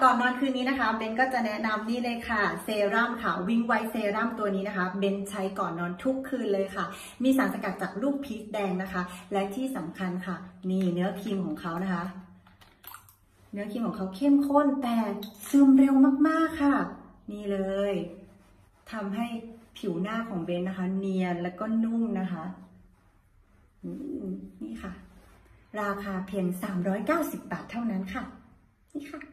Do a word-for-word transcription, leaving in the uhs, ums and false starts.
ก่อนนอนคืนนี้นะคะเบนก็จะแนะนำนี่เลยค่ะเซรั่มค่ะวิงไวท์เซรั่มตัวนี้นะคะเบนใช้ก่อนนอนทุกคืนเลยค่ะมีสารสกัดจากลูกพีชแดงนะคะและที่สำคัญค่ะนี่เนื้อครีมของเขานะคะเนื้อครีมของเขาเข้มข้นแต่ซึมเร็วมากๆค่ะนี่เลยทำให้ผิวหน้าของเบนนะคะเนียนและก็นุ่มนะคะนี่ค่ะราคาเพียงสามร้อยเก้าสิบบาทเท่านั้นค่ะนี่ค่ะ